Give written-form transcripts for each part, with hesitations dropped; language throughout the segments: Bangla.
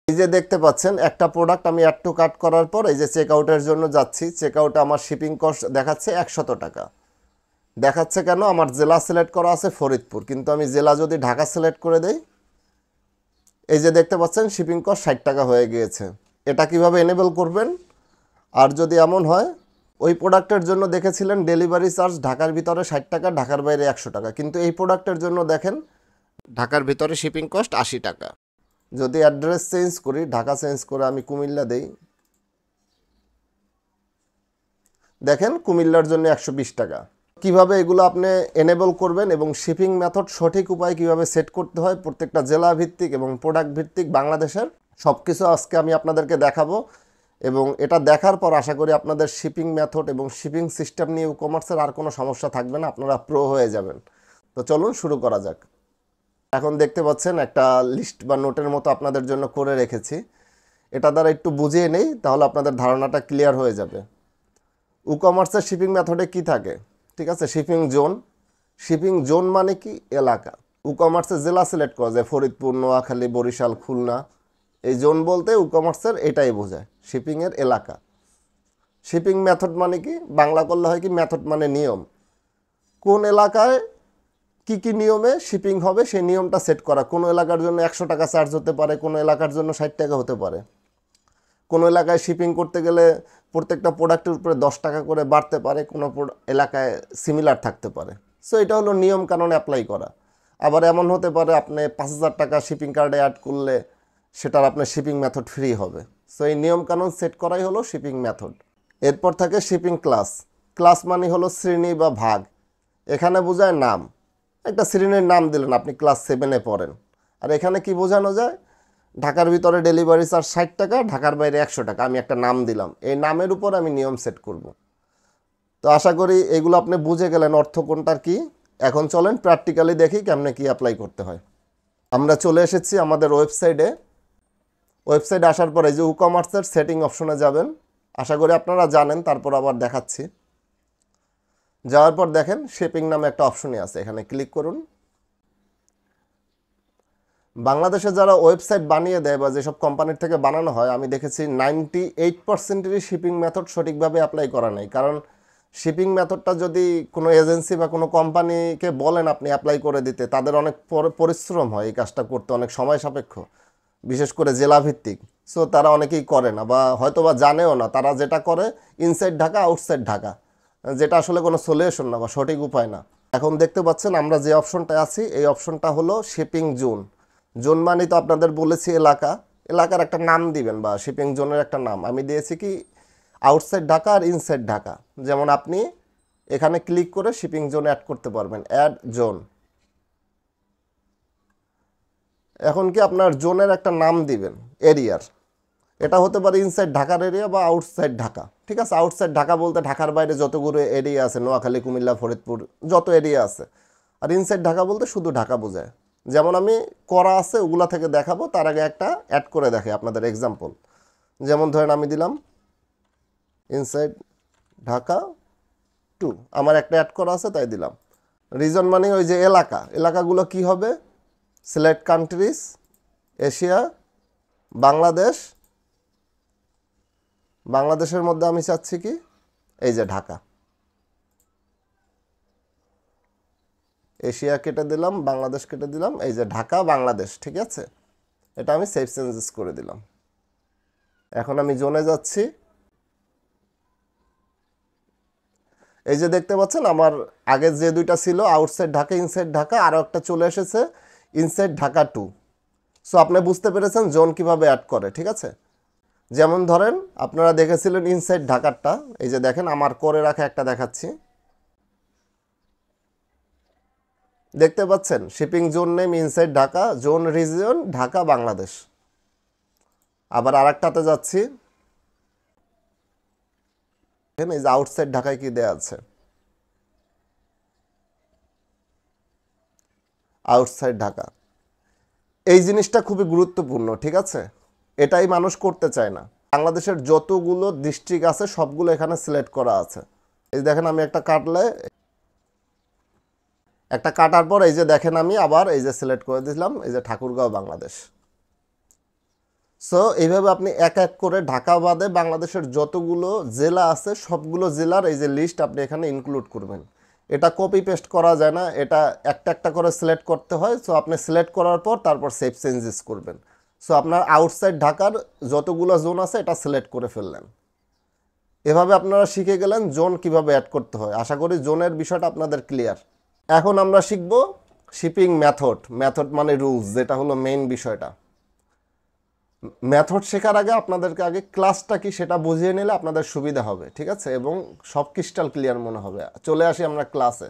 এই যে দেখতে পাচ্ছেন একটা প্রোডাক্ট আমি অ্যাড টু কার্ট করার পর এই যে চেক আউটের জন্য যাচ্ছি, চেক আউটে আমার শিপিং কস্ট দেখাচ্ছে 100 টাকা। দেখাচ্ছে কেন? আমার জেলা সিলেক্ট করা আছে ফরিদপুর, কিন্তু আমি জেলা যদি ঢাকা সিলেক্ট করে দেই, এই যে দেখতে পাচ্ছেন শিপিং কস্ট 60 টাকা হয়ে গিয়েছে। এটা কিভাবে এনেবল করবেন? আর যদি এমন হয়, ওই প্রোডাক্টের জন্য দেখেছিলেন ডেলিভারি চার্জ ঢাকার ভিতরে 60 টাকা, ঢাকার বাইরে 100 টাকা, কিন্তু এই প্রোডাক্টের জন্য দেখেন ঢাকার ভিতরে শিপিং কস্ট 80 টাকা। যদি অ্যাড্রেস চেঞ্জ করি, ঢাকা চেঞ্জ করে আমি কুমিল্লা দেই, দেখেন কুমিল্লার জন্য 120 টাকা। কিভাবে এগুলো আপনি এনেবল করবেন এবং শিপিং মেথড সঠিক উপায় কিভাবে সেট করতে হয় প্রত্যেকটা জেলা ভিত্তিক এবং প্রোডাক্ট ভিত্তিক বাংলাদেশের, সব কিছু আজকে আমি আপনাদেরকে দেখাবো। এবং এটা দেখার পর আশা করি আপনাদের শিপিং মেথড এবং শিপিং সিস্টেম নিয়ে WooCommerceর আর কোনো সমস্যা থাকবে না, আপনারা প্রো হয়ে যাবেন। তো চলুন শুরু করা যাক। এখন দেখতে পাচ্ছেন একটা লিস্ট বা নোটের মতো আপনাদের জন্য করে রেখেছি, এটা দ্বারা একটু বুঝিয়ে নেই, তাহলে আপনাদের ধারণাটা ক্লিয়ার হয়ে যাবে। WooCommerceর শিপিং মেথডে কি থাকে? ঠিক আছে, শিপিং জোন। শিপিং জোন মানে কি? এলাকা। WooCommerceর জেলা সিলেক্ট করা যায় ফরিদপুর, নোয়াখালী, বরিশাল, খুলনা। এই জোন বলতে WooCommerceর এটাই বোঝায়, শিপিংয়ের এলাকা। শিপিং মেথড মানে কি? বাংলা করলে হয় কি, মেথড মানে নিয়ম। কোন এলাকায় কি কি নিয়মে শিপিং হবে সেই নিয়মটা সেট করা। কোনো এলাকার জন্য 100 টাকা চার্জ হতে পারে, কোনো এলাকার জন্য 60 টাকা হতে পারে। কোনো এলাকায় শিপিং করতে গেলে প্রত্যেকটা প্রোডাক্টের উপরে 10 টাকা করে বাড়তে পারে, কোনো এলাকায় সিমিলার থাকতে পারে। সো এটা হলো নিয়ম কানুন অ্যাপ্লাই করা। আবার এমন হতে পারে আপনি 5000 টাকা শিপিং কার্ডে অ্যাড করলে সেটার আপনার শিপিং মেথড ফ্রি হবে। সো এই নিয়ম কানুন সেট করাই হলো শিপিং মেথড। এরপর থাকে শিপিং ক্লাস। ক্লাস মানে হলো শ্রেণী বা ভাগ। এখানে বোঝায় নাম। একটা শ্রেণীর নাম দিলেন, আপনি ক্লাস 7-এ পড়েন। আর এখানে কি বোঝানো যায়? ঢাকার ভিতরে ডেলিভারি চার্জ 60 টাকা, ঢাকার বাইরে 100 টাকা, আমি একটা নাম দিলাম, এই নামের উপর আমি নিয়ম সেট করব। তো আশা করি এগুলো আপনি বুঝে গেলেন অর্থ কোনটার কি। এখন চলেন প্র্যাকটিক্যালি দেখি কেমনে কি অ্যাপ্লাই করতে হয়। আমরা চলে এসেছি আমাদের ওয়েবসাইটে। ওয়েবসাইটে আসার পরে যে WooCommerceর সেটিং অপশনে যাবেন, আশা করি আপনারা জানেন, তারপর আবার দেখাচ্ছি। যাওয়ার পর দেখেন শিপিং নামে একটা অপশনই আছে, এখানে ক্লিক করুন। বাংলাদেশে যারা ওয়েবসাইট বানিয়ে দেয় বা যেসব কোম্পানির থেকে বানানো হয়, আমি দেখেছি 98%-এরই শিপিং মেথড সঠিকভাবে অ্যাপ্লাই করা নেই। কারণ শিপিং মেথডটা যদি কোনো এজেন্সি বা কোনো কোম্পানিকে বলেন আপনি অ্যাপ্লাই করে দিতে, তাদের অনেক পরিশ্রম হয় এই কাজটা করতে, অনেক সময় সাপেক্ষ, বিশেষ করে জেলাভিত্তিক। সো তারা অনেকেই করে না বা হয়তো বা জানেও না। তারা যেটা করে ইনসাইড ঢাকা আউটসাইড ঢাকা, যেটা আসলে কোনো সলিউশন না বা সঠিক উপায় না। এখন দেখতে পাচ্ছেন আমরা যে অপশনটায় আছি, এই অপশনটা হলো শিপিং জোন। জোন মানে তো আপনাদের বলেছি এলাকা, এলাকার একটা নাম দিবেন বা শিপিং জোনের একটা নাম। আমি দিয়েছি কি আউটসাইড ঢাকা আর ইনসাইড ঢাকা। যেমন আপনি এখানে ক্লিক করে শিপিং জোন অ্যাড করতে পারবেন, অ্যাড জোন। এখন কি আপনার জোনের একটা নাম দিবেন এরিয়ার। এটা হতে পারে ইনসাইড ঢাকার এরিয়া বা আউটসাইড ঢাকা। ঠিক আছে, আউটসাইড ঢাকা বলতে ঢাকার বাইরে যতগুলো এরিয়া আছে, নোয়াখালী, কুমিল্লা, ফরিদপুর, যত এরিয়া আছে। আর ইনসাইড ঢাকা বলতে শুধু ঢাকা বোঝায়। যেমন আমি করা আছে ওগুলা থেকে দেখাবো, তার আগে একটা অ্যাড করে দেখে আপনাদের এক্সাম্পল। যেমন ধরেন আমি দিলাম ইনসাইড ঢাকা 2, আমার একটা অ্যাড করা আছে তাই দিলাম। রিজন মানে ওই যে এলাকা, এলাকাগুলো কি হবে? Select countries, Asia, Bangladesh. বাংলাদেশের মধ্যে আমি চাচ্ছি কি এই যে ঢাকা। এশিয়া কেটে দিলাম, বাংলাদেশ কেটে দিলাম, এই যে ঢাকা বাংলাদেশ। ঠিক আছে, এটা আমি সেভ চেঞ্জেস করে দিলাম। এখন আমি জোনে যাচ্ছি। এই যে দেখতে পাচ্ছেন আমার আগে যে দুইটা ছিল আউটসাইড ঢাকা ইনসাইড ঢাকা, আরও একটা চলে এসেছে ইনসাইড ঢাকা 2। সো আপনি বুঝতে পেরেছেন জোন কিভাবে অ্যাড করে। ঠিক আছে, যেমন ধরেন আপনারা দেখেছিলেন ইনসাইড ঢাকারটা, এই যে দেখেন আমার করে রাখা একটা দেখাচ্ছি। দেখতে পাচ্ছেন shipping zone name inside Dhaka, zone region Dhaka Bangladesh. আবার আরেকটাতে যাচ্ছি, এই যে আউটসাইড ঢাকায় কি দেয়া আছে, আউটসাইড ঢাকা। এই জিনিসটা খুবই গুরুত্বপূর্ণ। ঠিক আছে, এটাই মানুষ করতে চায় না। বাংলাদেশের যতগুলো ডিস্ট্রিক্ট আছে সবগুলো এখানে সিলেক্ট করা আছে। এই দেখেন আমি একটা কাটলে, একটা কাটার পর এই যে দেখেন আমি আবার এই যে সিলেক্ট করে দিলাম এই যে ঠাকুরগাঁও বাংলাদেশ। সো এইভাবে আপনি এক এক করে ঢাকা বাদে বাংলাদেশের যতগুলো জেলা আছে সবগুলো জেলার এই যে লিস্ট আপনি এখানে ইনক্লুড করবেন। এটা কপি পেস্ট করা যায় না, এটা একটা একটা করে সিলেক্ট করতে হয়। সো আপনি সিলেক্ট করার পর তারপর সেভ চেঞ্জেস করবেন। সো আপনার আউটসাইড ঢাকার যতগুলো জোন আছে এটা সিলেক্ট করে ফেললেন। এভাবে আপনারা শিখে গেলেন জোন কিভাবে অ্যাড করতে হয়। আশা করি জোনের বিষয়টা আপনাদের ক্লিয়ার। এখন আমরা শিখব শিপিং মেথড। মেথড মানে রুলস, যেটা হলো মেইন বিষয়টা। মেথড শেখার আগে আপনাদেরকে আগে ক্লাসটা কি সেটা বুঝিয়ে নিলে আপনাদের সুবিধা হবে, ঠিক আছে, এবং সব ক্রিস্টাল ক্লিয়ার মনে হবে। চলে আসি আমরা ক্লাসে।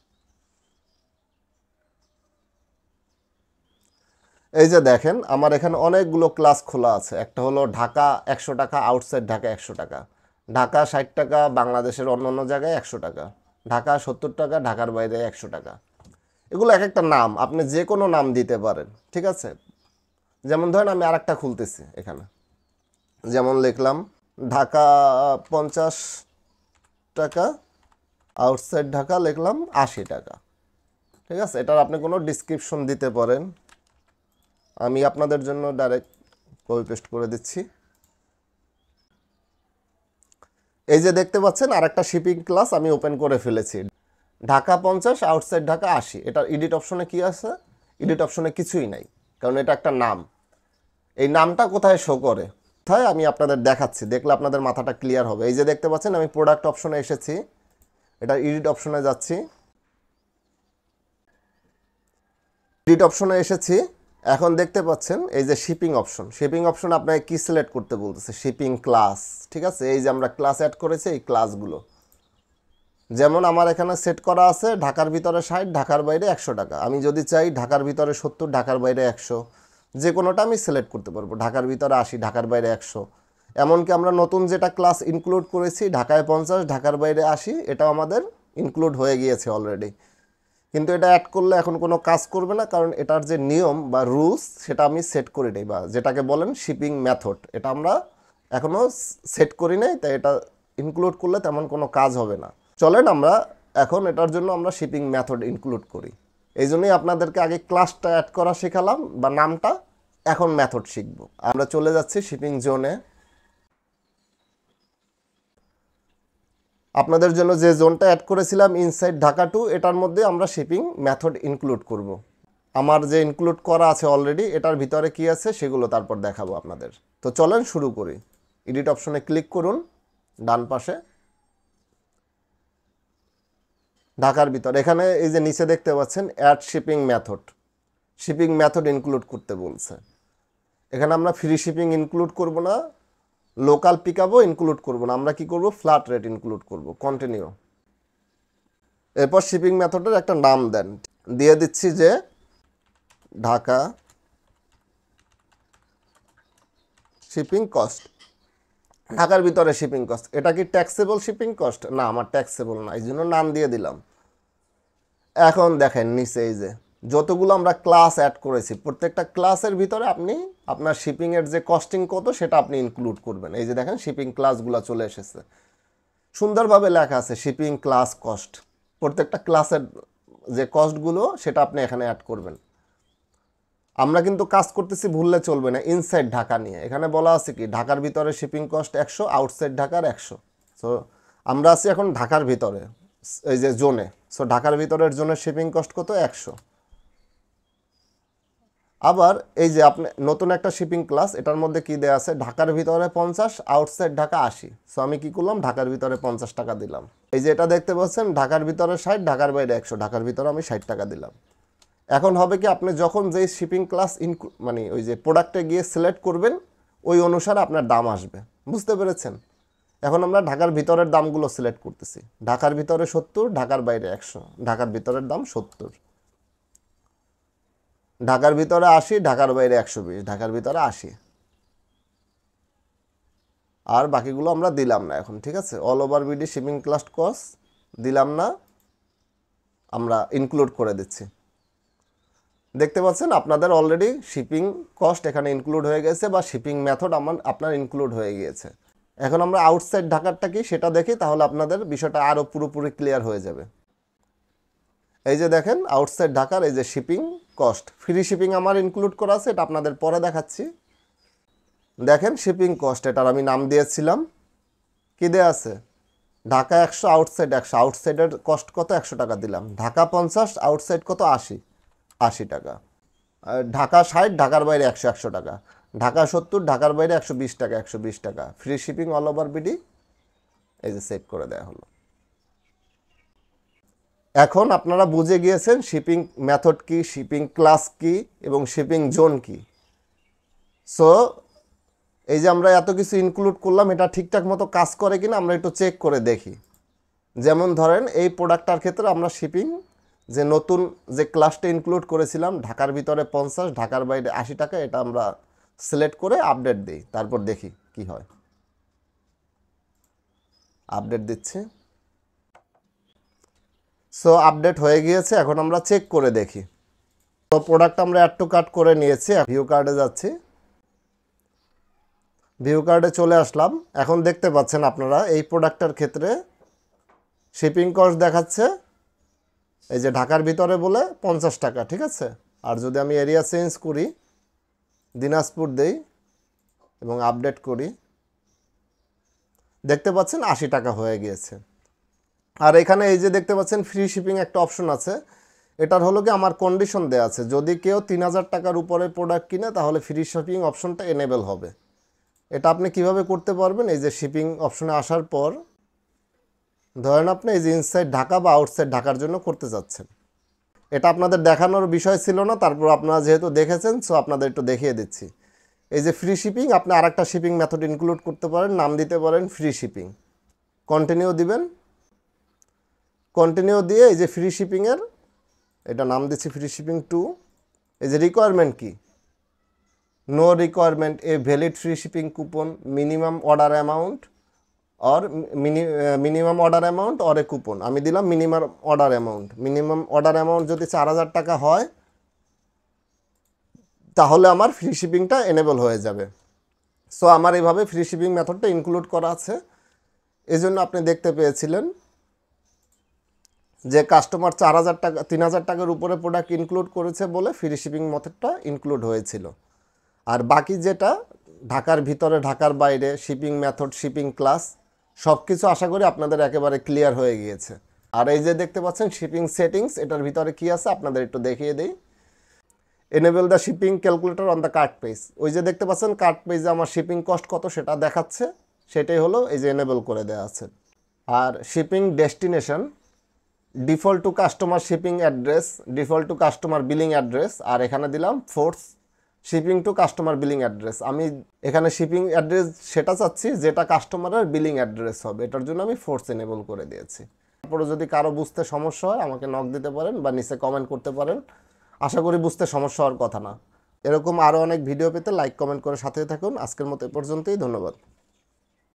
এই যে দেখেন আমার এখানে অনেকগুলো ক্লাস খোলা আছে। একটা হলো ঢাকা 100 টাকা, আউটসাইড ঢাকা 100 টাকা, ঢাকা 60 টাকা, বাংলাদেশের অন্য অন্য জায়গায় 100 টাকা, ঢাকা 70 টাকা, ঢাকার বাইরে 100 টাকা। এগুলো এক একটা নাম, আপনি যে কোনো নাম দিতে পারেন, ঠিক আছে। যেমন ধরেন আমি আরেকটা খুলতেছি এখানে, যেমন লিখলাম ঢাকা 50 টাকা, আউটসাইড ঢাকা লিখলাম 80 টাকা, ঠিক আছে। এটার আপনি কোনো ডিসক্রিপশন দিতে পারেন। আমি আপনাদের জন্য ডাইরেক্ট কপি পেস্ট করে দিচ্ছি। এই যে দেখতে পাচ্ছেন আরেকটা শিপিং ক্লাস আমি ওপেন করে ফেলেছি, ঢাকা 50, আউটসাইড ঢাকা 80। এটার এডিট অপশনে কি আছে? এডিট অপশনে কিছুই নাই, কারণ এটা একটা নাম। এই নামটা কোথায় শো করে, কোথায় আমি আপনাদের দেখাচ্ছি, দেখলে আপনাদের মাথাটা ক্লিয়ার হবে। এই যে দেখতে পাচ্ছেন আমি প্রোডাক্ট অপশনে এসেছি, এটা এডিট অপশনে যাচ্ছি, এডিট অপশনে এসেছি। এখন দেখতে পাচ্ছেন এই যে শিপিং অপশন, শিপিং অপশন আপনাকে কি সিলেক্ট করতে বলতেছে? শিপিং ক্লাস, ঠিক আছে। এই যে আমরা ক্লাস অ্যাড করেছি, এই ক্লাসগুলো যেমন আমার এখানে সেট করা আছে ঢাকার ভিতরে 60, ঢাকার বাইরে 100 টাকা। আমি যদি চাই ঢাকার ভিতরে 70, ঢাকার বাইরে 100, যে কোনোটা আমি সিলেক্ট করতে পারবো। ঢাকার ভিতরে 80, ঢাকার বাইরে 100। এমনকি আমরা নতুন যেটা ক্লাস ইনক্লুড করেছি ঢাকায় 50, ঢাকার বাইরে 80, এটাও আমাদের ইনক্লুড হয়ে গিয়েছে অলরেডি। কিন্তু এটা অ্যাড করলে এখন কোনো কাজ করবে না, কারণ এটার যে নিয়ম বা রুলস সেটা আমি সেট করি নাই, বা যেটাকে বলেন শিপিং মেথড, এটা আমরা এখনও সেট করি নাই, তাই এটা ইনক্লুড করলে তেমন কোনো কাজ হবে না। চলেন আমরা এখন এটার জন্য আমরা শিপিং মেথড ইনক্লুড করি। এই জন্যই আপনাদেরকে আগে ক্লাসটা অ্যাড করা শেখালাম বা নামটা, এখন মেথড শিখব। আমরা চলে যাচ্ছি শিপিং জোনে। আপনাদের জন্য যে জোনটা অ্যাড করেছিলাম ইনসাইড ঢাকা 2, এটার মধ্যে আমরা শিপিং মেথড ইনক্লুড করব। আমার যে ইনক্লুড করা আছে অলরেডি, এটার ভিতরে কি আছে সেগুলো তারপর দেখাবো আপনাদের। তো চলেন শুরু করি। এডিট অপশনে ক্লিক করুন ডান পাশে, ঢাকার ভিতরে এখানে এই যে নিচে দেখতে পাচ্ছেন add shipping method, shipping method include করতে বলছে। এখানে আমরা ফ্রি শিপিং ইনক্লুড করব না, লোকাল পিকআপও ইনক্লুড করব না, আমরা কি করব ফ্ল্যাট রেট ইনক্লুড করব। কন্টিনিউ। এরপর শিপিং মেথডের একটা নাম দেন, দিয়ে দিচ্ছি যে ঢাকা শিপিং কস্ট, ঢাকার ভিতরে শিপিং কস্ট। এটা কি ট্যাক্সেবল শিপিং কস্ট? না, আমার ট্যাক্সেবল না, এই জন্য নাম দিয়ে দিলাম। এখন দেখেন নিচে এই যে যতগুলো আমরা ক্লাস অ্যাড করেছি, প্রত্যেকটা ক্লাসের ভিতরে আপনি আপনার শিপিংয়ের যে কস্টিং কত সেটা আপনি ইনক্লুড করবেন। এই যে দেখেন শিপিং ক্লাসগুলো চলে এসেছে, সুন্দরভাবে লেখা আছে শিপিং ক্লাস কস্ট। প্রত্যেকটা ক্লাসের যে কস্টগুলো সেটা আপনি এখানে অ্যাড করবেন। আমরা কিন্তু কাজ করতেছি ভুললে চলবে না ইনসাইড ঢাকা নিয়ে। এখানে বলা আছে কি ঢাকার ভিতরে শিপিং কস্ট 100, আউটসাইড ঢাকার 100। সো আমরা আছি এখন ঢাকার ভিতরে, এই যে জোনে। সো ঢাকার ভিতরের জোনের শিপিং কস্ট কত? 100। আবার এই যে আপনি নতুন একটা শিপিং ক্লাস, এটার মধ্যে কি দেয়া আছে? ঢাকার ভিতরে 50, আউটসাইড ঢাকা 80। সো আমি কি করলাম? ঢাকার ভিতরে 50 টাকা দিলাম। এই যে এটা দেখতে পাচ্ছেন ঢাকার ভিতরে 60, ঢাকার বাইরে 100, ঢাকার ভিতরে আমি 60 টাকা দিলাম। এখন হবে কি আপনি যখন যেই শিপিং ক্লাস মানে ওই যে প্রোডাক্টে গিয়ে সিলেক্ট করবেন ওই অনুসারে আপনার দাম আসবে। বুঝতে পেরেছেন? এখন আমরা ঢাকার ভিতরের দামগুলো সিলেক্ট করতেছি। ঢাকার ভিতরে 70, ঢাকার বাইরে 100, ঢাকার ভিতরের দাম 70, ঢাকার ভিতরে 80, ঢাকার বাইরে 120, ঢাকার ভিতরে 80। আর বাকিগুলো আমরা দিলাম না এখন, ঠিক আছে। All over BD shipping class cost দিলাম না, আমরা ইনক্লুড করে দিচ্ছি। দেখতে পাচ্ছেন আপনাদের অলরেডি শিপিং কস্ট এখানে ইনক্লুড হয়ে গেছে, বা শিপিং মেথড আপনার ইনক্লুড হয়ে গিয়েছে। এখন আমরা আউটসাইড ঢাকারটা কি সেটা দেখি, তাহলে আপনাদের বিষয়টা আরও পুরোপুরি ক্লিয়ার হয়ে যাবে। এই যে দেখেন আউটসাইড ঢাকার এই যে শিপিং কস্ট, ফ্রি শিপিং আমার ইনক্লুড করা আছে, এটা আপনাদের পরে দেখাচ্ছি। দেখেন শিপিং কস্ট, এটার আমি নাম দিয়েছিলাম, কি দেয়া আছে, ঢাকা 100, আউটসাইড 100, আউটসাইডের কস্ট কত, 100 টাকা দিলাম, ঢাকা 50, আউটসাইড কত 80 টাকা, আর ঢাকা 60, ঢাকার বাইরে 100 টাকা, ঢাকা 70, ঢাকার বাইরে 120 টাকা, 120 টাকা, free shipping all over BD, এই যে সেভ করে দেওয়া হলো। এখন আপনারা বুঝে গিয়েছেন শিপিং মেথড কি, শিপিং ক্লাস কি এবং শিপিং জোন কি। সো এই যে আমরা এত কিছু ইনক্লুড করলাম, এটা ঠিকঠাক মতো কাজ করে কিনা আমরা একটু চেক করে দেখি। যেমন ধরেন এই প্রোডাক্টটার ক্ষেত্রে আমরা শিপিং যে নতুন যে ক্লাসটা ইনক্লুড করেছিলাম, ঢাকার ভিতরে 50, ঢাকার বাইরে 80 টাকা, এটা আমরা সিলেক্ট করে আপডেট দিই, তারপর দেখি কি হয়। আপডেট দিচ্ছি। সো আপডেট হয়ে গিয়েছে, এখন আমরা চেক করে দেখি। তো প্রোডাক্ট আমরা অ্যাড টু কার্ট করে নিয়েছি, ভিউ কার্ডে যাচ্ছি, ভিউ কার্ডে চলে আসলাম। এখন দেখতে পাচ্ছেন আপনারা এই প্রোডাক্টের ক্ষেত্রে শিপিং কস্ট দেখাচ্ছে এই যে ঢাকার ভিতরে বলে 50 টাকা, ঠিক আছে। আর যদি আমি এরিয়া চেঞ্জ করি, দিনাজপুর দেই এবং আপডেট করি, দেখতে পাচ্ছেন 80 টাকা হয়ে গিয়েছে। আর এখানে এই যে দেখতে পাচ্ছেন ফ্রি শিপিং একটা অপশন আছে, এটার হলো কি আমার কন্ডিশন দেওয়া আছে, যদি কেউ 3000 টাকার উপরে প্রোডাক্ট কিনে তাহলে ফ্রি শিপিং অপশনটা এনেবল হবে। এটা আপনি কিভাবে করতে পারবেন, এই যে শিপিং অপশনে আসার পর ধরেন আপনি এই যে ইনসাইড ঢাকা বা আউটসাইড ঢাকার জন্য করতে চাচ্ছেন, এটা আপনাদের দেখানোর বিষয় ছিল না, তারপর আপনারা যেহেতু দেখেছেন সো আপনাদের একটু দেখিয়ে দিচ্ছি। এই যে ফ্রি শিপিং, আপনি আরেকটা শিপিং মেথড ইনক্লুড করতে পারেন, নাম দিতে পারেন ফ্রি শিপিং, কন্টিনিউ দিবেন। কন্টিনিউ দিয়ে এই যে ফ্রি শিপিংয়ের এটা নাম দিচ্ছি ফ্রি শিপিং 2। এই যে রিকোয়ারমেন্ট কি, no requirement a valid free shipping coupon, minimum order amount or minimum order amount or a coupon. আমি দিলাম minimum order amount. Minimum order amount যদি 4000 টাকা হয় তাহলে আমার ফ্রি শিপিংটা এনেবল হয়ে যাবে। সো আমার এইভাবে ফ্রি শিপিং মেথডটা ইনক্লুড করা আছে। এই জন্য আপনি দেখতে পেয়েছিলেন যে কাস্টমার 4000 টাকা 3000 টাকার উপরে প্রোডাক্ট ইনক্লুড করেছে বলে ফ্রি শিপিং মেথডটা ইনক্লুড হয়েছিল। আর বাকি যেটা ঢাকার ভিতরে ঢাকার বাইরে শিপিং মেথড, শিপিং ক্লাস সব কিছু আশা করি আপনাদের একেবারে ক্লিয়ার হয়ে গিয়েছে। আর এই যে দেখতে পাচ্ছেন শিপিং সেটিংস, এটার ভিতরে কি আছে আপনাদের একটু দেখিয়ে দিই। Enable the shipping calculator on the cart page, ওই যে দেখতে পাচ্ছেন কার্ট পেজে আমার শিপিং কস্ট কত সেটা দেখাচ্ছে, সেটাই হলো এই যে এনেবল করে দেওয়া আছে। আর shipping destination default to customer shipping address, default to customer billing address, আর এখানে দিলাম force shipping to customer billing address. আমি এখানে শিপিং অ্যাড্রেস সেটা চাচ্ছি যেটা কাস্টমারের বিলিং অ্যাড্রেস হবে, এটার জন্য আমি ফোর্স এনেবল করে দিয়েছি। তারপরে যদি কারো বুঝতে সমস্যা হয় আমাকে নক দিতে পারেন বা নিচে কমেন্ট করতে পারেন, আশা করি বুঝতে সমস্যা হওয়ার কথা না। এরকম আরও অনেক ভিডিও পেতে লাইক কমেন্ট করে সাথে থাকুন। আজকের মতো এ পর্যন্তই, ধন্যবাদ।